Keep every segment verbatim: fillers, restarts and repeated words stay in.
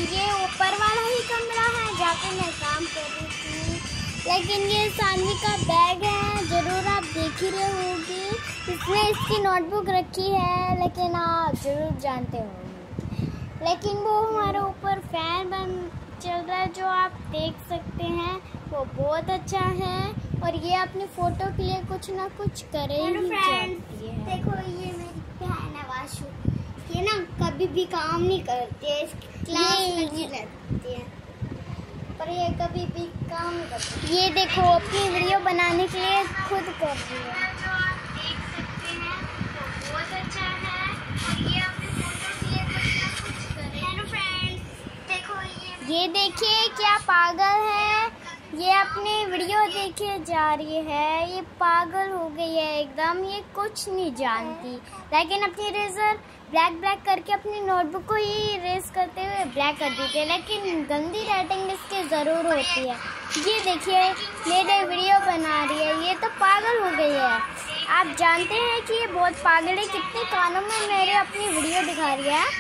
ये ऊपर वाला ही कमरा है जहाँ पे मैं काम कर रही थी, लेकिन ये सानवी का बैग है, ज़रूर आप देख ही रहे होंगे। इसमें इसकी नोटबुक रखी है, लेकिन आप ज़रूर जानते होंगे। लेकिन वो हमारे ऊपर फैन बन चल रहा है जो आप देख सकते हैं, वो बहुत अच्छा है और ये अपनी फ़ोटो के लिए कुछ ना कुछ करे ही जाती है। देखो ये मेरी बहन है वाशु, ये ना कभी भी काम नहीं करती है, क्लास में रहती है पर ये कभी भी काम नहीं करती। ये देखो अपनी वीडियो बनाने के लिए खुद कर रही है। जो आप देख सकते हैं तो बहुत अच्छा है और ये अपने फोटो के लिए कुछ ना कुछ करे। हेलो फ्रेंड्स, देखो ये ये देखिए क्या पागल है, ये अपनी वीडियो देखे जा रही है। ये पागल हो गई है एकदम, ये कुछ नहीं जानती, लेकिन अपनी रेजर ब्लैक ब्लैक करके अपनी नोटबुक को ही रेस करते हुए ब्लैक कर देती है, लेकिन गंदी राइटिंग इसकी ज़रूर होती है। ये देखिए मेरे वीडियो बना रही है, ये तो पागल हो गई है। आप जानते हैं कि ये बहुत पागल है, कितने कानों में मेरे अपनी वीडियो दिखा रही है।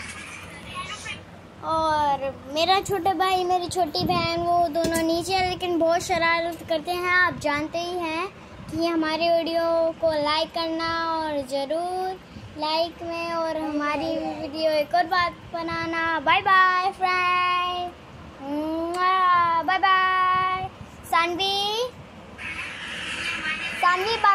और मेरा छोटा भाई मेरी छोटी बहन वो दोनों नीचे है, लेकिन बहुत शरारत करते हैं। आप जानते ही हैं कि हमारे वीडियो को लाइक करना और ज़रूर लाइक में, और हमारी वीडियो एक और बात बनाना। Bye bye friend, bye bye Saanvi, Saanvi.